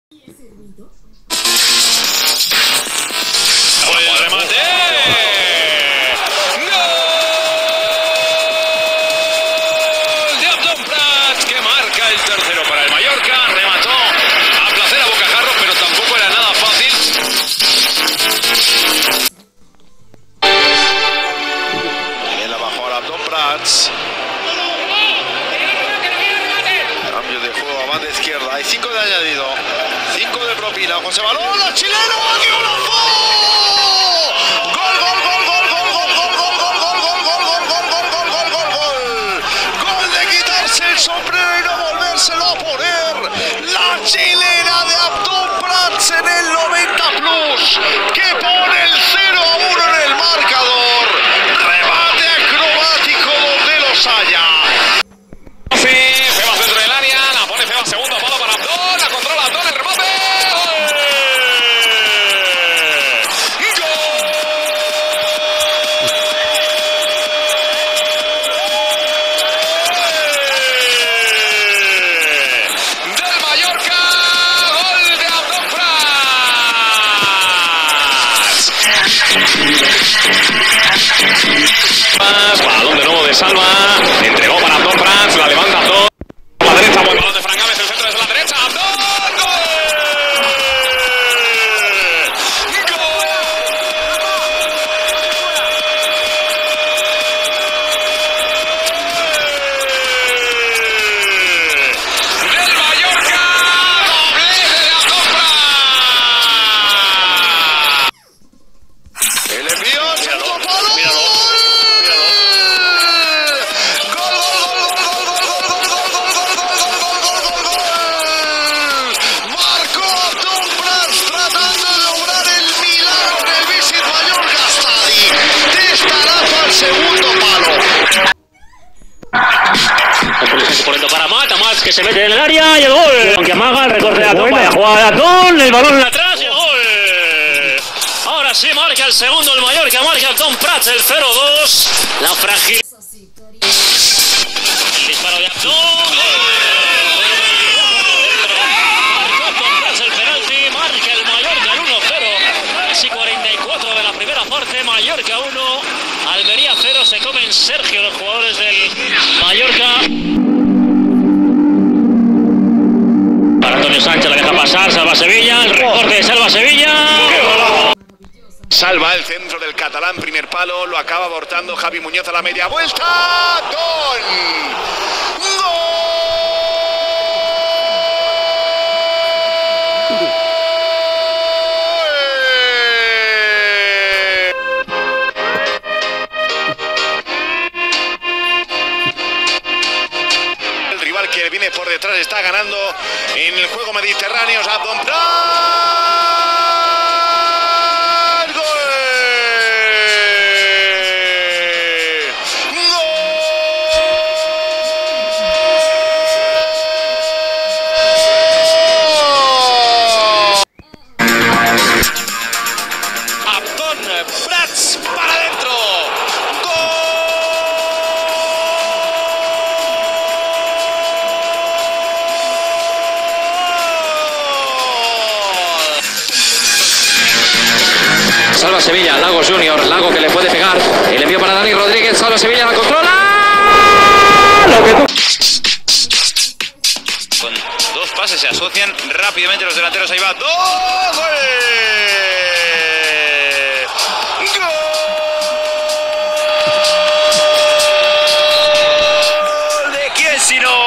¡Buen remate! ¡Gol de Abdón Prats, que marca el tercero para el Mallorca! Remató a placer a bocajarro, pero tampoco era nada fácil. Bien la bajó ahora Abdón Prats. Cambio de juego a banda izquierda. Hay 5 de añadido. 5 de propina. José Balón, la chilena. ¡Qué golazo! ¡Gol, gol, gol, gol, gol, gol, gol, gol, gol, gol, gol, gol, gol, gol, gol, gol, gol, gol, gol! Gol de quitarse el sombrero y no volvérselo a poner. La chilena de Abdón Prats en el 90 plus, que pone el 0-1 en el marcador. Remate acrobático donde los haya. Febas dentro del área, la pone Febas, segundo palo para Abdón, la controla Abdón, el remate. Del Mallorca, gol de Abdón Prats. Balón de nuevo de Salva, entregó para Abdón Prats, la levanta Abdón. A la derecha, buen balón de Fran Gámez, el centro desde la derecha, Abdón. Del Mallorca, doblete de Abdón Prats. El envío, segundo palo. Míralo. Gol, gol, gol, gol, gol, gol, gol, gol, gol, gol, gol, gol, gol, gol, gol. Marcó Abdón Prats tratando de lograr el milagro en el Visit Mallorca Stadi. Testarazo al segundo palo. Por dentro para Mata, que se mete en el área y el gol. Aunque amaga el recorte de Abdón, vaya jugada de Abdón, el balón atrás y el gol. Ahora sí marca el segundo el Mallorca, marca Abdón Prats el 0-2. La frágil. El disparo de Abdón. Marcó Abdón Prats el penalti, marca el Mallorca el 1-0. Casi 44 de la primera parte, Mallorca 1, Almería 0. Se comen Sergio los jugadores del Mallorca. Para Antonio Sánchez, la deja pasar, Salva Sevilla, el recorte de Salva Sevilla. Salva el centro del catalán, primer palo, lo acaba abortando Javi Muñoz a la media vuelta. ¡Gol! El rival que viene por detrás está ganando en el juego mediterráneo, Abdón Prats. Prats para adentro. Salva Sevilla, Lago Junior, Lago que le puede pegar. El envío para Dani Rodríguez, Salva Sevilla, la controla. Con dos pases se asocian rápidamente los delanteros. Ahí va. ¡Gol! ¿De quién si no?